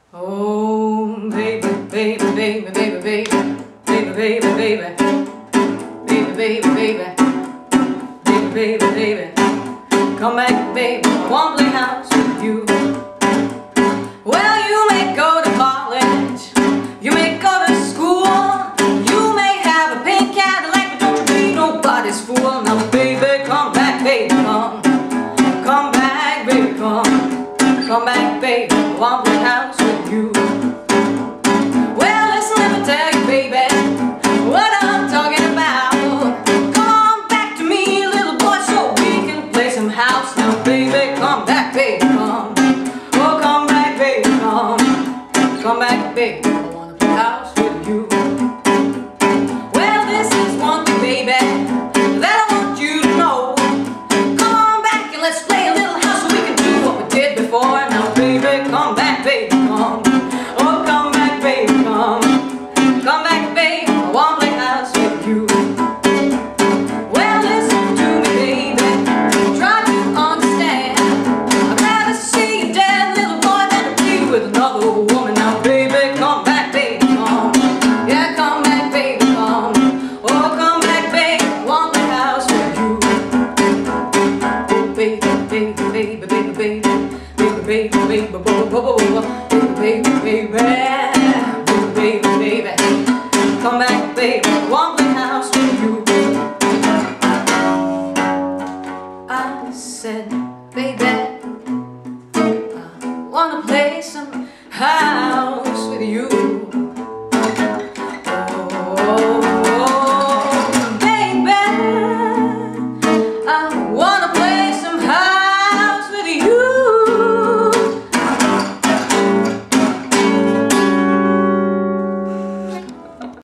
Oh, baby, baby, baby, baby, baby, baby, baby, baby, baby, baby, baby, baby, baby, baby, come back, baby, I want to play house with you. Well, you may go to college, you may go to school, you may have a pink Cadillac, but don't you be nobody's fool. Now, baby, come back, baby, come back, baby, come back, baby, I want to play house with you. Well, listen, let me tell you, baby, what I'm talking about. Come back to me, little boy, so we can play some house. Now, baby, come back, baby, come. Oh, come back, baby, come back, baby, I wanna play house with you. Well, this is one thing, baby, that I want you to know. Come on back and let's play a little house so we can do what we did before. Now, baby, come back, baby, come. Oh, come back, baby, come. Come back, baby, I wanna play house with you. Well, listen to me, baby, try to understand. I'd rather see you dead, little boy, than to be with another woman. Now, baby, come back, baby, come. Yeah, come back, baby, come. Oh, come back, baby, I wanna play house with you. Oh, baby, baby, baby, baby, baby, baby, baby, baby, baby, baby, baby, come back, baby, I wanna play house with you. I said, baby, I wanna play some house with you.